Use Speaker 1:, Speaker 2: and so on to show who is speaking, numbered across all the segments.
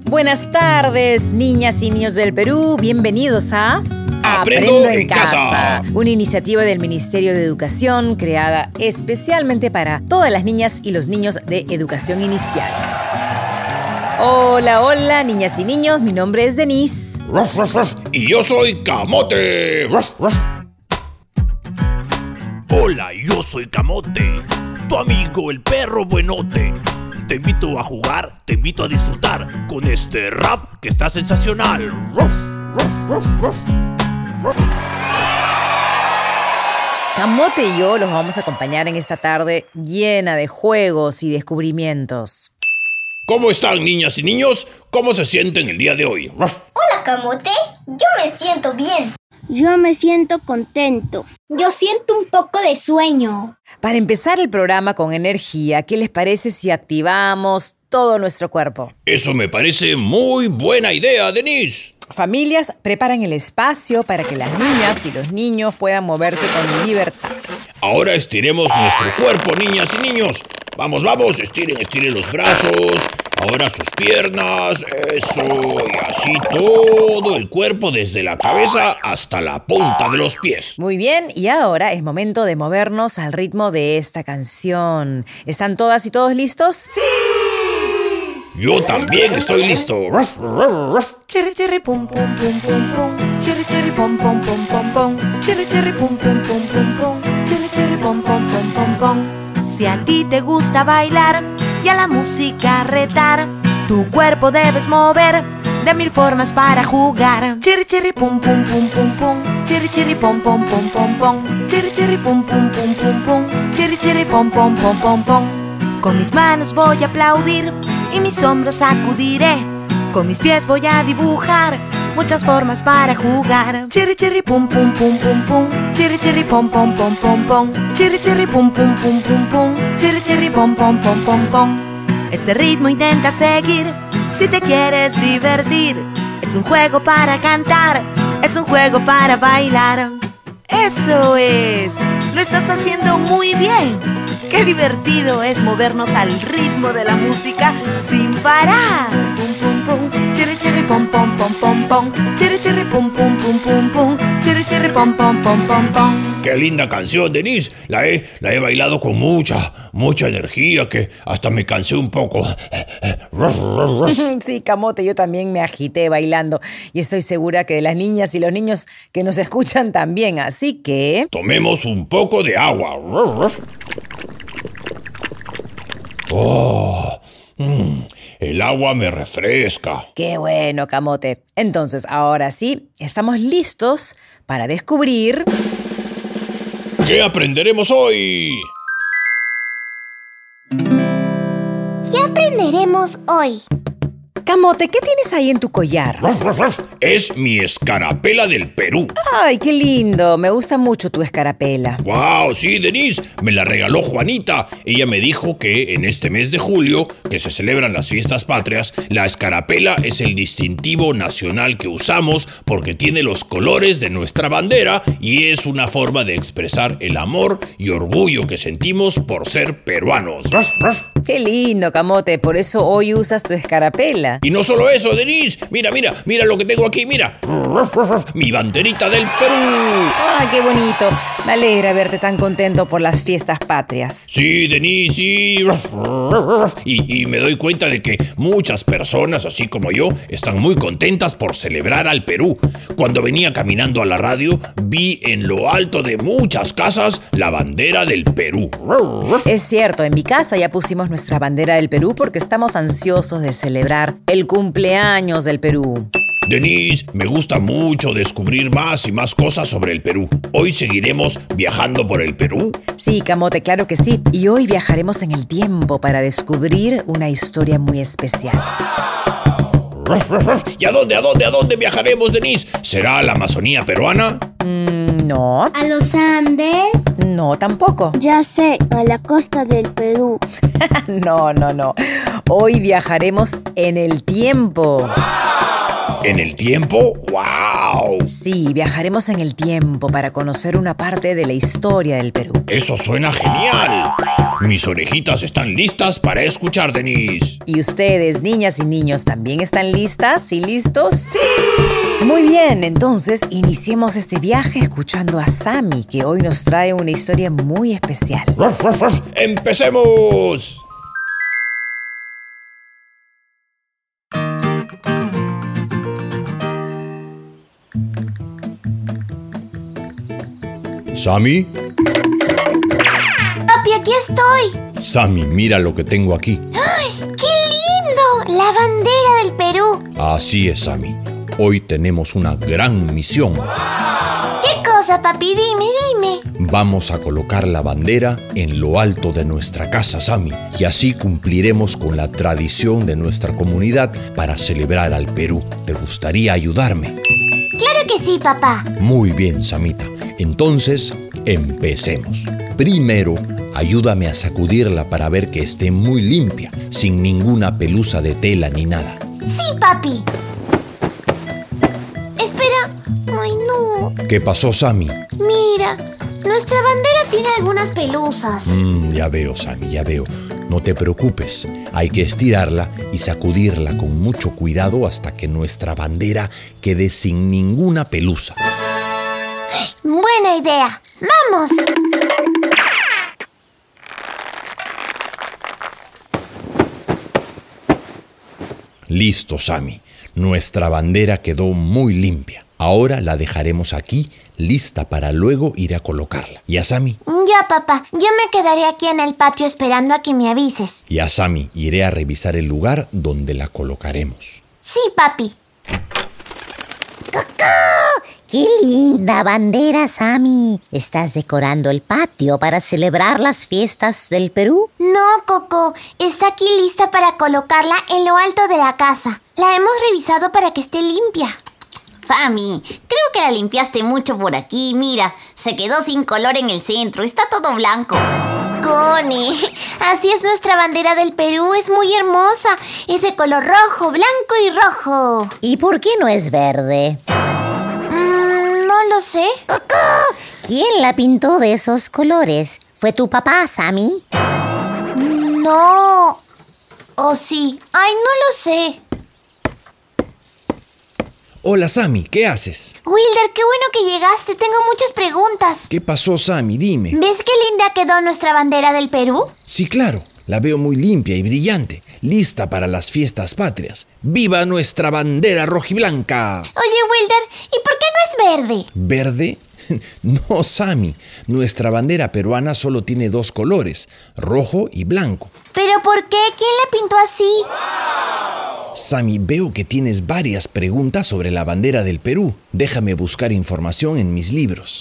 Speaker 1: Buenas tardes, niñas y niños del Perú. Bienvenidos a
Speaker 2: Aprendo en casa,
Speaker 1: una iniciativa del Ministerio de Educación creada especialmente para todas las niñas y los niños de educación inicial. Hola, hola, niñas y niños. Mi nombre es Denise.
Speaker 2: Ruff, ruff, ruff. Y yo soy Camote. Ruff, ruff.
Speaker 3: Hola, yo soy Camote, tu amigo el perro buenote. Te invito a jugar, te invito a disfrutar con este rap que está sensacional. Ruff, ruff, ruff, ruff. Ruff.
Speaker 1: Camote y yo los vamos a acompañar en esta tarde llena de juegos y descubrimientos.
Speaker 2: ¿Cómo están, niñas y niños? ¿Cómo se sienten el día de hoy? Ruff.
Speaker 4: Hola, Camote. Yo me siento bien.
Speaker 5: Yo me siento contento.
Speaker 4: Yo siento un poco de sueño.
Speaker 1: Para empezar el programa con energía, ¿qué les parece si activamos todo nuestro cuerpo?
Speaker 2: Eso me parece muy buena idea, Denise.
Speaker 1: Familias preparan el espacio para que las niñas y los niños puedan moverse con libertad.
Speaker 2: Ahora estiremos nuestro cuerpo, niñas y niños. Vamos, vamos, estiren los brazos. Ahora sus piernas, eso, y así todo el cuerpo desde la cabeza hasta la punta de los pies.
Speaker 1: Muy bien, y ahora es momento de movernos al ritmo de esta canción. ¿Están todas y todos listos?
Speaker 2: Yo también estoy listo. Ruff, ruff, ruff.
Speaker 1: Chiri chiri pum pum pum pum pum. Chiri chiri pum pum pum pum pum. Chiri chiri pum pum pum pum pum. Chiri chiri pum pum pum pum pum. Si a ti te gusta bailar y a la música retar, tu cuerpo debes mover de mil formas para jugar. Chiri chiri pum pum pum pum pum. Chiri chiri pum pum pum pum pum. Chiri chiri pum pum pum pum pum. Chiri chiri pum pum pum pum pum. Con mis manos voy a aplaudir y mis hombros sacudiré. Con mis pies voy a dibujar muchas formas para jugar. Chiri chiri pum pum pum pum pum. Chiri chiri pum pum pum pum pum. Chiri chiri pum pum pum pum pum. Chiri chiri pum pum pum pum pum. Este ritmo intenta seguir si te quieres divertir. Es un juego para cantar, es un juego para bailar. ¡Eso es! ¡Lo estás haciendo muy bien! ¡Qué divertido es movernos al ritmo de la música sin parar! Pum pum pum, chiri chiri pum pum pum pum pum, chiri chiri pum pum pum pum pum, chiri chiri pum pum pum pum pum.
Speaker 2: Qué linda canción, Denise. La he bailado con mucha energía que hasta me cansé un poco.
Speaker 1: Sí, Camote, yo también me agité bailando y estoy segura que las niñas y los niños que nos escuchan también, así que...
Speaker 2: Tomemos un poco de agua. Oh, el agua me refresca.
Speaker 1: ¡Qué bueno, Camote! Entonces, ahora sí, estamos listos para descubrir...
Speaker 2: ¿Qué aprenderemos hoy?
Speaker 4: ¿Qué aprenderemos hoy?
Speaker 1: Camote, ¿qué tienes ahí en tu collar?
Speaker 2: Ruff, ruff, ruff. Es mi escarapela del Perú.
Speaker 1: ¡Ay, qué lindo! Me gusta mucho tu escarapela.
Speaker 2: ¡Wow! Sí, Denise, me la regaló Juanita. Ella me dijo que en este mes de julio, que se celebran las fiestas patrias, la escarapela es el distintivo nacional que usamos porque tiene los colores de nuestra bandera y es una forma de expresar el amor y orgullo que sentimos por ser peruanos. Ruff, ruff.
Speaker 1: ¡Qué lindo, Camote! Por eso hoy usas tu escarapela.
Speaker 2: Y no solo eso, Denise. Mira lo que tengo aquí, mira. Mi banderita del Perú.
Speaker 1: ¡Ay, qué bonito! Me alegra verte tan contento por las fiestas patrias.
Speaker 2: Sí, Denise, sí. Y me doy cuenta de que muchas personas, así como yo, están muy contentas por celebrar al Perú. Cuando venía caminando a la radio, vi en lo alto de muchas casas la bandera del Perú.
Speaker 1: Es cierto, en mi casa ya pusimos nuestra bandera del Perú porque estamos ansiosos de celebrar el cumpleaños del Perú.
Speaker 2: Denise, me gusta mucho descubrir más y más cosas sobre el Perú. Hoy seguiremos viajando por el Perú.
Speaker 1: Sí, Camote, claro que sí. Y hoy viajaremos en el tiempo para descubrir una historia muy especial.
Speaker 2: ¿Y a dónde viajaremos, Denise? ¿Será la Amazonía peruana?
Speaker 1: No.
Speaker 4: ¿A los Andes?
Speaker 1: No, tampoco.
Speaker 5: Ya sé, a la costa del Perú.
Speaker 1: No. Hoy viajaremos en el tiempo.
Speaker 2: ¿En el tiempo? ¡Wow!
Speaker 1: Sí, viajaremos en el tiempo para conocer una parte de la historia del Perú.
Speaker 2: ¡Eso suena genial! Mis orejitas están listas para escuchar, Denise.
Speaker 1: ¿Y ustedes, niñas y niños, también están listas y listos? ¡Sí! Muy bien, entonces iniciemos este viaje escuchando a Sammy, que hoy nos trae una historia muy especial.
Speaker 2: ¡Ruff, ruff, ruff! ¡Empecemos! ¿Sammy?
Speaker 4: Papi, aquí estoy.
Speaker 2: Sammy, mira lo que tengo aquí.
Speaker 4: ¡Ay, qué lindo! La bandera del Perú.
Speaker 2: Así es, Sammy. Hoy tenemos una gran misión.
Speaker 4: ¿Qué cosa, papi? Dime.
Speaker 2: Vamos a colocar la bandera en lo alto de nuestra casa, Sammy, y así cumpliremos con la tradición de nuestra comunidad para celebrar al Perú. ¿Te gustaría ayudarme?
Speaker 4: Claro que sí, papá.
Speaker 2: Muy bien, Samita. Entonces, empecemos. Primero, ayúdame a sacudirla para ver que esté muy limpia, sin ninguna pelusa de tela ni nada.
Speaker 4: Sí, papi. Espera. Ay, no.
Speaker 2: ¿Qué pasó, Sammy?
Speaker 4: Mira, nuestra bandera tiene algunas pelusas.
Speaker 2: Ya veo, Sammy, ya veo. No te preocupes, hay que estirarla y sacudirla con mucho cuidado hasta que nuestra bandera quede sin ninguna pelusa.
Speaker 4: Buena idea. ¡Vamos!
Speaker 2: Listo, Sammy. Nuestra bandera quedó muy limpia. Ahora la dejaremos aquí, lista para luego ir a colocarla. ¿Ya, Sammy?
Speaker 4: Ya, papá. Yo me quedaré aquí en el patio esperando a que me avises.
Speaker 2: Ya, Sammy, iré a revisar el lugar donde la colocaremos.
Speaker 4: Sí, papi.
Speaker 6: ¡Qué linda bandera, Sammy! ¿Estás decorando el patio para celebrar las fiestas del Perú?
Speaker 4: No, Coco. Está aquí lista para colocarla en lo alto de la casa. La hemos revisado para que esté limpia.
Speaker 7: Fami, creo que la limpiaste mucho por aquí. Mira, se quedó sin color en el centro. Está todo blanco.
Speaker 4: Cone, así es nuestra bandera del Perú. Es muy hermosa. Es de color rojo, blanco y rojo.
Speaker 6: ¿Y por qué no es verde?
Speaker 4: No lo sé.
Speaker 6: ¿Quién la pintó de esos colores? ¿Fue tu papá, Sammy?
Speaker 4: No. ¿O sí? Ay, no lo sé.
Speaker 2: Hola, Sammy, ¿qué haces?
Speaker 4: Wilder, qué bueno que llegaste. Tengo muchas preguntas.
Speaker 2: ¿Qué pasó, Sammy? Dime.
Speaker 4: ¿Ves qué linda quedó nuestra bandera del Perú?
Speaker 2: Sí, claro. La veo muy limpia y brillante, lista para las fiestas patrias. ¡Viva nuestra bandera rojiblanca!
Speaker 4: Oye, Wilder, ¿y por qué no es verde?
Speaker 2: ¿Verde? No, Sammy. Nuestra bandera peruana solo tiene dos colores, rojo y blanco.
Speaker 4: ¿Pero por qué? ¿Quién la pintó así?
Speaker 2: Sammy, veo que tienes varias preguntas sobre la bandera del Perú. Déjame buscar información en mis libros.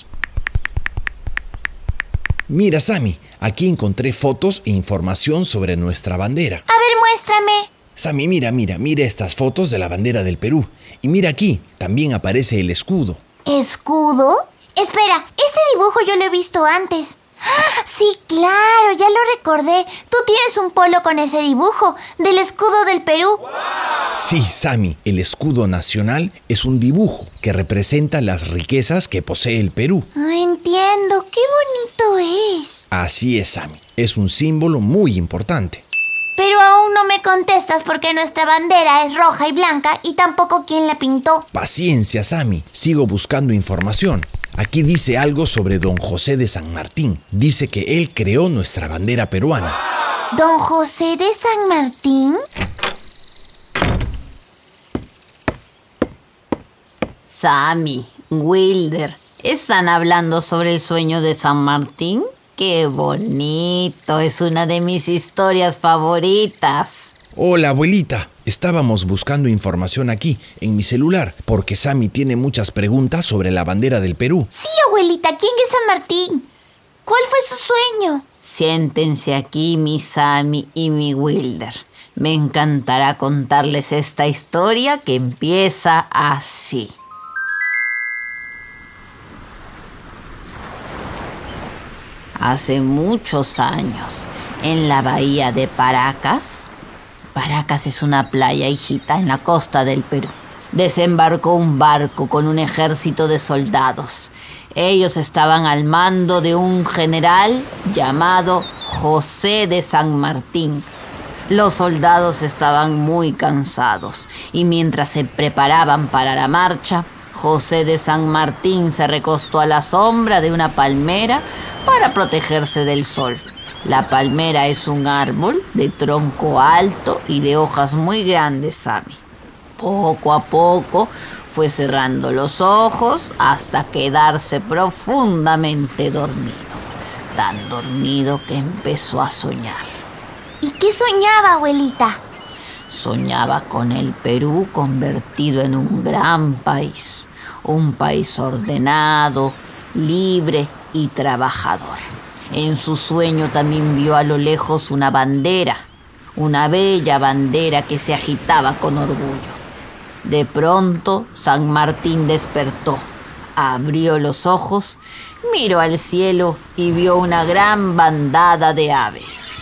Speaker 2: Mira, Sammy, aquí encontré fotos e información sobre nuestra bandera.
Speaker 4: A ver, muéstrame.
Speaker 2: Sammy, mira estas fotos de la bandera del Perú. Y mira aquí, también aparece el escudo.
Speaker 4: ¿Escudo? Espera, este dibujo yo lo he visto antes. ¡Ah! Sí, claro, ya lo recordé. Tú tienes un polo con ese dibujo del escudo del Perú.
Speaker 2: Sí, Sammy, el escudo nacional es un dibujo que representa las riquezas que posee el Perú.
Speaker 4: Ah, entiendo, qué bonito es.
Speaker 2: Así es, Sammy, es un símbolo muy importante.
Speaker 4: Pero aún no me contestas porque nuestra bandera es roja y blanca y tampoco quién la pintó.
Speaker 2: Paciencia, Sammy, sigo buscando información. Aquí dice algo sobre Don José de San Martín. Dice que él creó nuestra bandera peruana.
Speaker 4: ¿Don José de San Martín?
Speaker 7: Sammy, Wilder, ¿están hablando sobre el sueño de San Martín? ¡Qué bonito! Es una de mis historias favoritas.
Speaker 2: Hola, abuelita. Estábamos buscando información aquí, en mi celular, porque Sammy tiene muchas preguntas sobre la bandera del Perú.
Speaker 4: Sí, abuelita, ¿quién es San Martín? ¿Cuál fue su sueño?
Speaker 7: Siéntense aquí, mi Sammy y mi Wilder. Me encantará contarles esta historia que empieza así. Hace muchos años, en la bahía de Paracas. Paracas es una playa, hijita, en la costa del Perú. desembarcó un barco con un ejército de soldados. Ellos estaban al mando de un general llamado José de San Martín. Los soldados estaban muy cansados y mientras se preparaban para la marcha, José de San Martín se recostó a la sombra de una palmera para protegerse del sol. La palmera es un árbol de tronco alto y de hojas muy grandes, Sammy. Poco a poco fue cerrando los ojos hasta quedarse profundamente dormido. Tan dormido que empezó a soñar.
Speaker 4: ¿Y qué soñaba, abuelita?
Speaker 7: Soñaba con el Perú convertido en un gran país. Un país ordenado, libre y trabajador. En su sueño también vio a lo lejos una bandera. Una bella bandera que se agitaba con orgullo. De pronto, San Martín despertó, abrió los ojos, miró al cielo y vio una gran bandada de aves.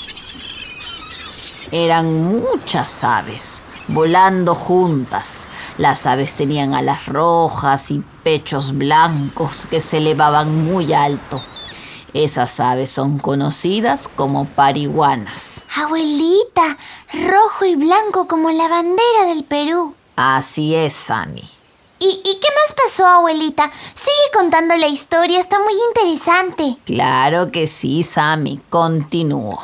Speaker 7: Eran muchas aves, volando juntas. Las aves tenían alas rojas y pechos blancos que se elevaban muy alto. Esas aves son conocidas como pariguanas.
Speaker 4: Abuelita, rojo y blanco como la bandera del Perú.
Speaker 7: Así es, Sammy.
Speaker 4: ¿Y qué más pasó, abuelita? Sigue contando la historia, está muy interesante.
Speaker 7: Claro que sí, Sammy. Continúo.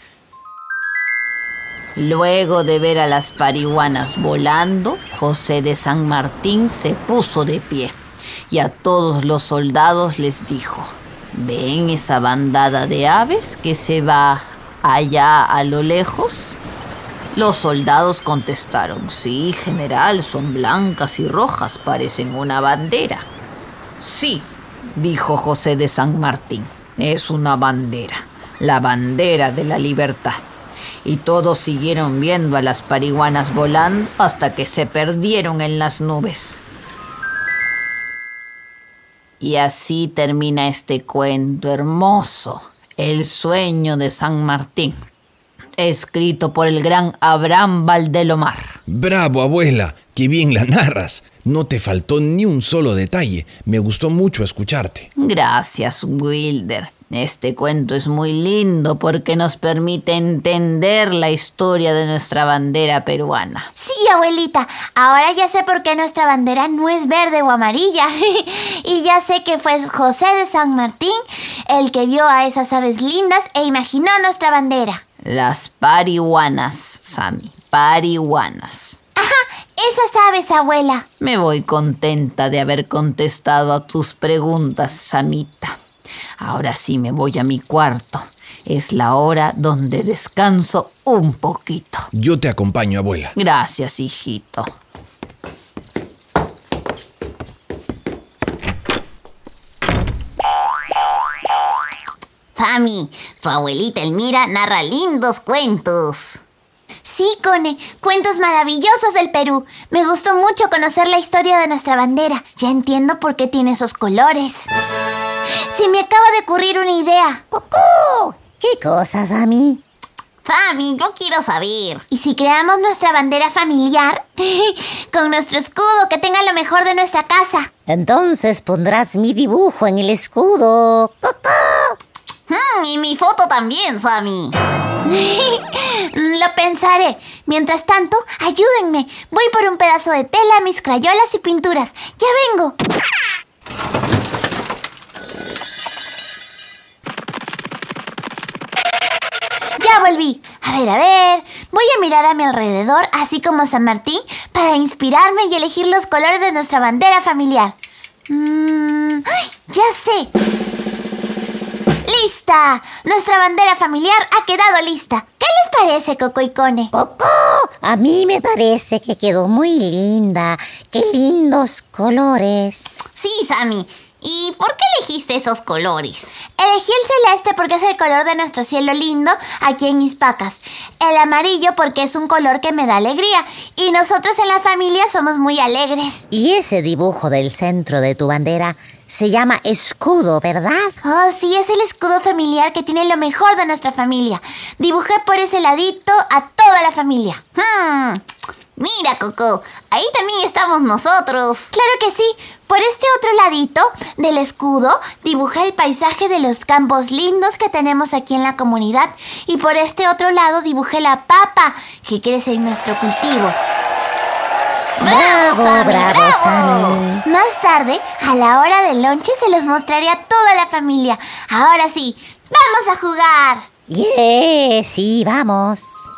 Speaker 7: Luego de ver a las pariguanas volando, José de San Martín se puso de pie y a todos los soldados les dijo: ¿ven esa bandada de aves que se va allá a lo lejos? Los soldados contestaron: sí, general, son blancas y rojas, parecen una bandera. Sí, dijo José de San Martín, es una bandera, la bandera de la libertad. Y todos siguieron viendo a las pariguanas volando hasta que se perdieron en las nubes. Y así termina este cuento hermoso, El sueño de San Martín, escrito por el gran Abraham Valdelomar.
Speaker 2: ¡Bravo, abuela! ¡Qué bien la narras! No te faltó ni un solo detalle. Me gustó mucho escucharte.
Speaker 7: Gracias, Wilder. Este cuento es muy lindo porque nos permite entender la historia de nuestra bandera peruana.
Speaker 4: Sí, abuelita, ahora ya sé por qué nuestra bandera no es verde o amarilla. Y ya sé que fue José de San Martín el que vio a esas aves lindas e imaginó nuestra bandera.
Speaker 7: Las pariguanas, Sammy, pariguanas.
Speaker 4: Ajá, esas aves, abuela.
Speaker 7: Me voy contenta de haber contestado a tus preguntas, Samita. Ahora sí me voy a mi cuarto. Es la hora donde descanso un poquito.
Speaker 2: Yo te acompaño, abuela.
Speaker 7: Gracias, hijito.
Speaker 8: Sammy, tu abuelita Elmira narra lindos cuentos.
Speaker 4: Sí, Cone, cuentos maravillosos del Perú. Me gustó mucho conocer la historia de nuestra bandera. Ya entiendo por qué tiene esos colores. Se me acaba de ocurrir una idea.
Speaker 6: ¡Cucú! ¿Qué cosas, Sammy?
Speaker 8: Sammy, yo quiero saber.
Speaker 4: ¿Y si creamos nuestra bandera familiar? Con nuestro escudo que tenga lo mejor de nuestra casa.
Speaker 6: Entonces pondrás mi dibujo en el escudo. ¡Cucú!
Speaker 8: Y mi foto también, Sammy.
Speaker 4: Lo pensaré. Mientras tanto, ayúdenme. Voy por un pedazo de tela, mis crayolas y pinturas. ¡Ya vengo! Ya volví. A ver. Voy a mirar a mi alrededor, así como San Martín, para inspirarme y elegir los colores de nuestra bandera familiar. ¡Ay! ¡Ya sé! ¡Lista! Nuestra bandera familiar ha quedado lista. ¿Qué les parece, Coco y Cone?
Speaker 6: ¡Coco! A mí me parece que quedó muy linda. ¡Qué lindos colores!
Speaker 8: Sí, Sammy. ¿Y por qué elegiste esos colores?
Speaker 4: Elegí el celeste porque es el color de nuestro cielo lindo aquí en Ispacas. El amarillo porque es un color que me da alegría. Y nosotros en la familia somos muy alegres.
Speaker 6: Y ese dibujo del centro de tu bandera se llama escudo, ¿verdad?
Speaker 4: Oh, sí, es el escudo familiar que tiene lo mejor de nuestra familia. Dibujé por ese ladito a toda la familia.
Speaker 8: Mira, Coco, ahí también estamos nosotros.
Speaker 4: Claro que sí. Por este otro ladito del escudo dibujé el paisaje de los campos lindos que tenemos aquí en la comunidad. Y por este otro lado dibujé la papa que crece en nuestro cultivo.
Speaker 8: ¡Bravo, Sammy,
Speaker 6: bravo,
Speaker 8: bravo!
Speaker 6: Sammy.
Speaker 4: Más tarde, a la hora del lonche, se los mostraré a toda la familia. Ahora sí, ¡vamos a jugar!
Speaker 6: Sí, vamos.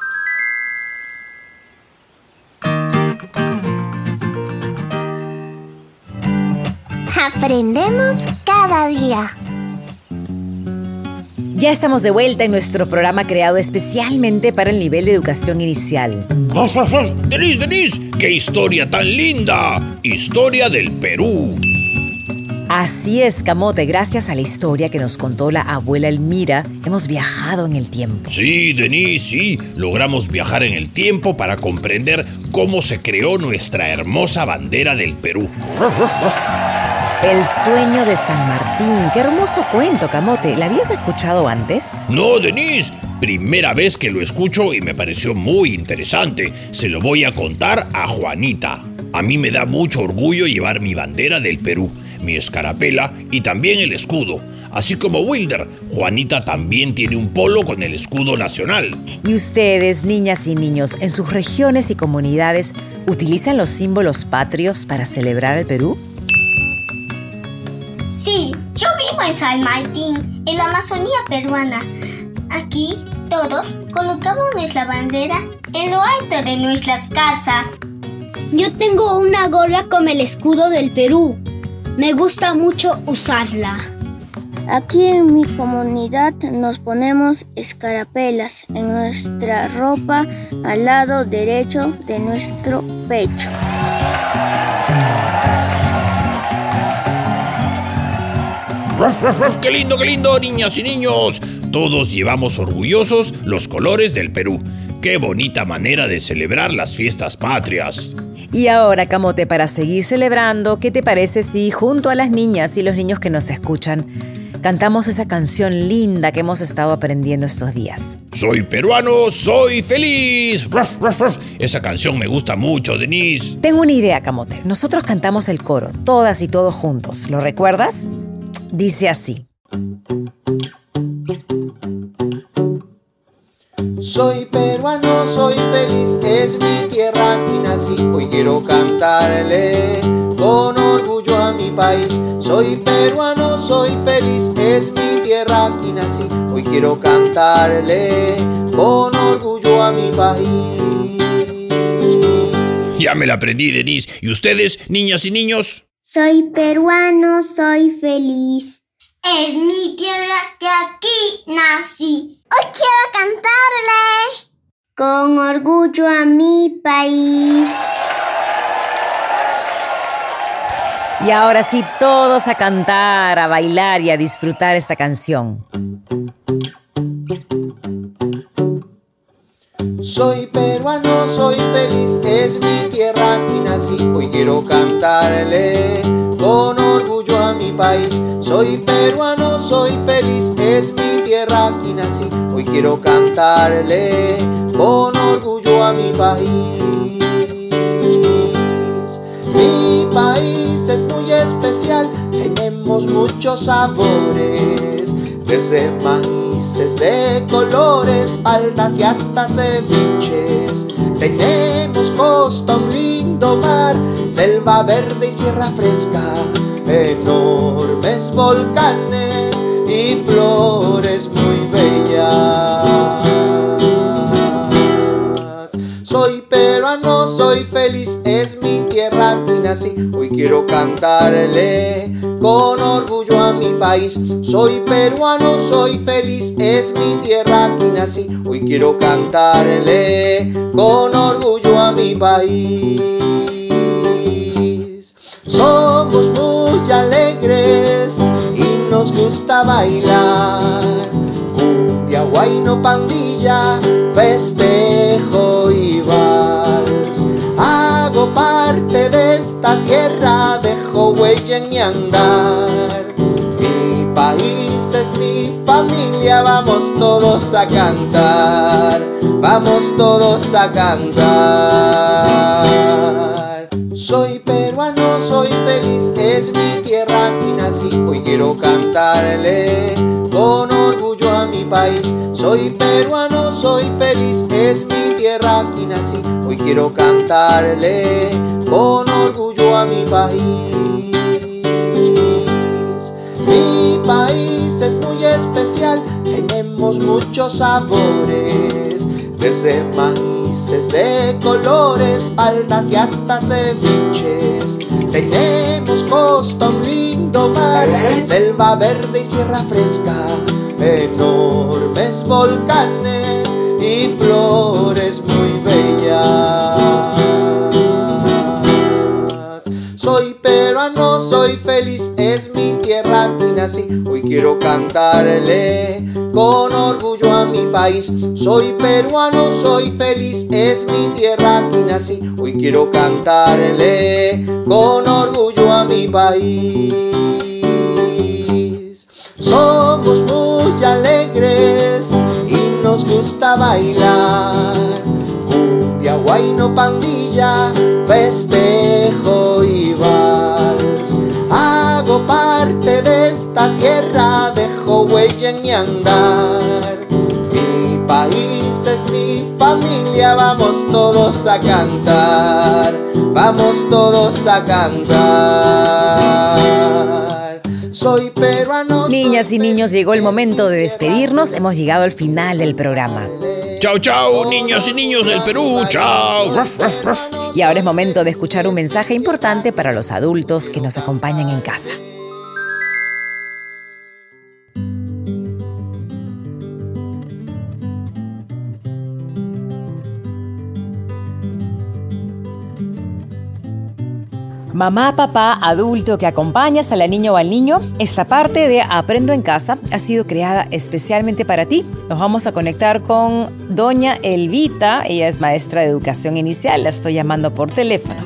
Speaker 4: Aprendemos cada día.
Speaker 9: Ya estamos de vuelta en nuestro programa creado especialmente para el nivel de educación inicial.
Speaker 2: Denise, ¡qué historia tan linda! Historia del Perú.
Speaker 9: Así es, Camote, gracias a la historia que nos contó la abuela Elmira, hemos viajado en el tiempo.
Speaker 2: Sí, Denise, sí. Logramos viajar en el tiempo para comprender cómo se creó nuestra hermosa bandera del Perú.
Speaker 9: El sueño de San Martín. Qué hermoso cuento, Camote. ¿La habías escuchado antes?
Speaker 2: No, Denise. Primera vez que lo escucho y me pareció muy interesante. Se lo voy a contar a Juanita. A mí me da mucho orgullo llevar mi bandera del Perú, mi escarapela y también el escudo. Así como Wilder, Juanita también tiene un polo con el escudo nacional.
Speaker 9: ¿Y ustedes, niñas y niños, en sus regiones y comunidades, utilizan los símbolos patrios para celebrar el Perú?
Speaker 5: Sí, yo vivo en San Martín, en la Amazonía peruana. Aquí todos colocamos nuestra bandera en lo alto de nuestras casas. Yo tengo una gorra con el escudo del Perú. Me gusta mucho usarla. Aquí en mi comunidad nos ponemos escarapelas en nuestra ropa al lado derecho de nuestro pecho.
Speaker 2: ¡Qué lindo, niñas y niños! Todos llevamos orgullosos los colores del Perú. ¡Qué bonita manera de celebrar las fiestas patrias!
Speaker 9: Y ahora, Camote, para seguir celebrando, ¿qué te parece si junto a las niñas y los niños que nos escuchan cantamos esa canción linda que hemos estado aprendiendo estos días?
Speaker 2: Soy peruano, soy feliz. Esa canción me gusta mucho, Denise.
Speaker 9: Tengo una idea, Camote. Nosotros cantamos el coro, todas y todos juntos. ¿Lo recuerdas? Dice así.
Speaker 10: Soy peruano, soy feliz, es mi tierra, aquí nací. Hoy quiero cantarle con orgullo a mi país. Soy peruano, soy feliz, es mi tierra, aquí nací. Hoy quiero cantarle con orgullo a mi país.
Speaker 2: Ya me la aprendí, Denise. ¿Y ustedes, niñas y niños?
Speaker 5: Soy peruano, soy feliz. Es mi tierra que aquí nací. Hoy quiero cantarle con orgullo a mi país.
Speaker 9: Y ahora sí, todos a cantar, a bailar y a disfrutar esta canción.
Speaker 10: Soy peruano, soy feliz, es mi tierra, aquí nací. Hoy quiero cantarle con orgullo a mi país. Soy peruano, soy feliz, es mi tierra, aquí nací. Hoy quiero cantarle con orgullo a mi país. Mi país es muy especial, tenemos muchos sabores, desde maíces de colores, paltas y hasta ceviches. Tenemos costa, un lindo mar, selva verde y sierra fresca, enormes volcanes y flores muy bellas. Soy peruano, soy feliz, es mi tierra, aquí nací. Hoy quiero cantarle con orgullo a mi país. Soy peruano, soy feliz, es mi tierra, aquí nací. Hoy quiero cantarle con orgullo a mi país. Somos muy alegres y nos gusta bailar cumbia, huayno, pandilla, festejo y vals. Hago parte de esta tierra, dejo huella en mi andar. Mi país es mi familia, vamos todos a cantar. vamos todos a cantar. Soy peruano, soy feliz, es mi tierra, aquí nací. Hoy quiero cantarle con orgullo a mi país. Soy peruano, soy feliz, es mi tierra, aquí nací. Hoy quiero cantarle con orgullo a mi país. Mi país es muy especial, tenemos muchos sabores, desde maíces de colores, paltas y hasta ceviches. Tenemos costa, un lindo mar, selva verde y sierra fresca, enormes volcanes y flores muy bellas. Soy peruano, soy feliz, es mi tierra, aquí nací. Hoy quiero cantarle con orgullo a mi país. Soy peruano, soy feliz, es mi tierra, aquí nací. Hoy quiero cantarle con orgullo a mi país. Somos muy alegres y nos gusta bailar cumbia, huayno, pandilla, festejo y vals. Hago parte de esta tierra, dejo huella en mi andar. Mi país es mi familia, vamos todos a cantar, vamos todos a cantar. Soy peruano.
Speaker 9: Niñas y niños, llegó el momento de despedirnos. Hemos llegado al final del programa.
Speaker 2: Chao, chao, niñas y niños del Perú, chao.
Speaker 9: Y ahora es momento de escuchar un mensaje importante para los adultos que nos acompañan en casa. Mamá, papá, adulto que acompañas a la niña o al niño, esta parte de Aprendo en Casa ha sido creada especialmente para ti. Nos vamos a conectar con doña Elvita, ella es maestra de educación inicial, la estoy llamando por teléfono.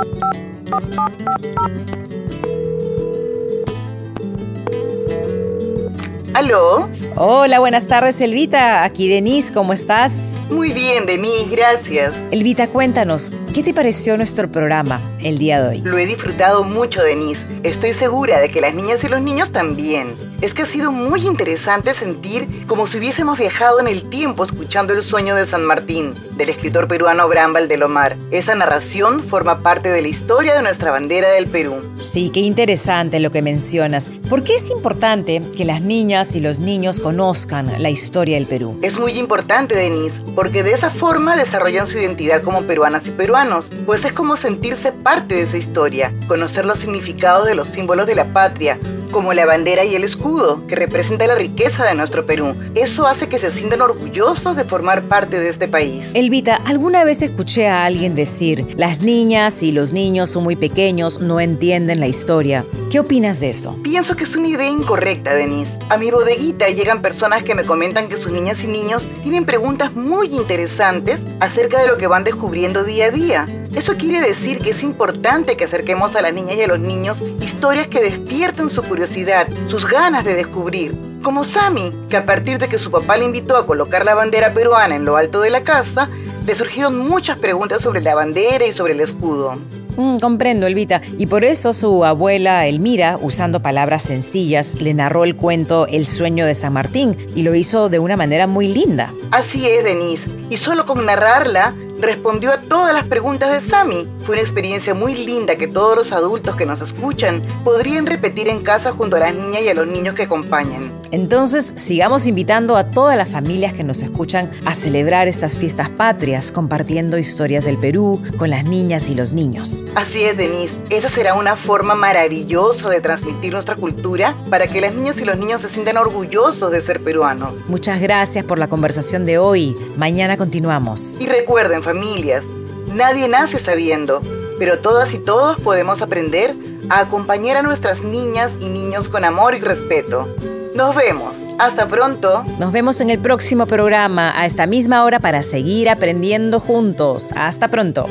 Speaker 11: ¿Aló?
Speaker 9: Hola, buenas tardes, Elvita, aquí Denise, ¿cómo estás?
Speaker 11: Muy bien, Denise, gracias.
Speaker 9: Elvita, cuéntanos, ¿qué te pareció nuestro programa el día de hoy?
Speaker 11: Lo he disfrutado mucho, Denise. Estoy segura de que las niñas y los niños también. Es que ha sido muy interesante sentir como si hubiésemos viajado en el tiempo escuchando El sueño de San Martín, del escritor peruano Abraham Valdelomar. Esa narración forma parte de la historia de nuestra bandera del Perú.
Speaker 9: Sí, qué interesante lo que mencionas. ¿Por qué es importante que las niñas y los niños conozcan la historia del Perú?
Speaker 11: Es muy importante, Denise, porque de esa forma desarrollan su identidad como peruanas y peruanos, pues es como sentirse parte de esa historia, conocer los significados de los símbolos de la patria, como la bandera y el escudo, que representa la riqueza de nuestro Perú. Eso hace que se sientan orgullosos de formar parte de este país.
Speaker 9: Elvita, alguna vez escuché a alguien decir, las niñas y los niños son muy pequeños, no entienden la historia. ¿Qué opinas de eso?
Speaker 11: Pienso que es una idea incorrecta, Denise. A mi bodeguita llegan personas que me comentan que sus niñas y niños tienen preguntas muy interesantes acerca de lo que van descubriendo día a día. Eso quiere decir que es importante que acerquemos a las niñas y a los niños historias que despierten su curiosidad, sus ganas de descubrir. Como Sammy, que a partir de que su papá le invitó a colocar la bandera peruana en lo alto de la casa, le surgieron muchas preguntas sobre la bandera y sobre el escudo.
Speaker 9: Comprendo, Elvita. Y por eso su abuela Elmira, usando palabras sencillas, le narró el cuento El sueño de San Martín y lo hizo de una manera muy linda.
Speaker 11: Así es, Denise. Y solo con narrarla, respondió a todas las preguntas de Sammy. Fue una experiencia muy linda que todos los adultos que nos escuchan podrían repetir en casa junto a las niñas y a los niños que acompañan.
Speaker 9: Entonces, sigamos invitando a todas las familias que nos escuchan a celebrar estas fiestas patrias, compartiendo historias del Perú con las niñas y los niños.
Speaker 11: Así es, Denise. Esa será una forma maravillosa de transmitir nuestra cultura para que las niñas y los niños se sientan orgullosos de ser peruanos.
Speaker 9: Muchas gracias por la conversación de hoy. Mañana continuamos.
Speaker 11: Y recuerden, familias, nadie nace sabiendo, pero todas y todos podemos aprender a acompañar a nuestras niñas y niños con amor y respeto. Nos vemos. Hasta pronto.
Speaker 9: Nos vemos en el próximo programa a esta misma hora para seguir aprendiendo juntos. Hasta pronto.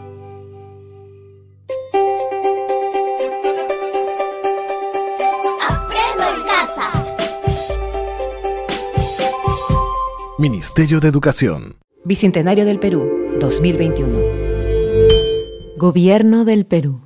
Speaker 12: Aprendo en casa.
Speaker 13: Ministerio de Educación.
Speaker 12: Bicentenario del Perú, 2021.
Speaker 13: Gobierno del Perú.